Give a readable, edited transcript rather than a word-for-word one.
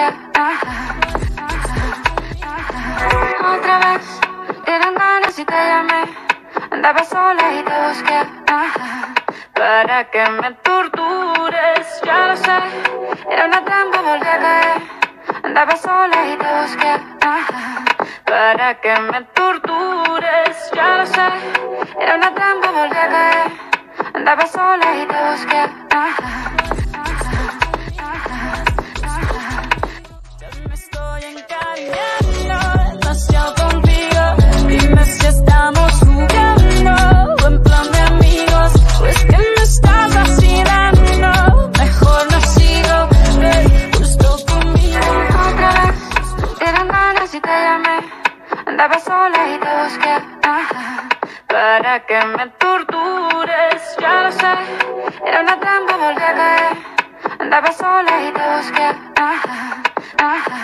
busqué. Otra vez, dieron ganas y te llamé. Andaba sola y te busqué. Para que me tortures, ya lo sé. Era una trampa, volví a caer. Andaba sola y te busqué. Para que me tortures, ya lo sé. Era una trampa, volví a caer. Andaba sola y te busqué. Me estoy encariñando demasiado contigo. Dime si estamos jugando en plan de amigos, o es que me estás vacilando. Mejor no sigo, ven justo conmigo. Otra vez, dieron ganas y te llamé. Andaba sola y te busqué. Para que me tortures, ya lo sé. Era una trampa, volví a caer. Andaba sola y te busqué.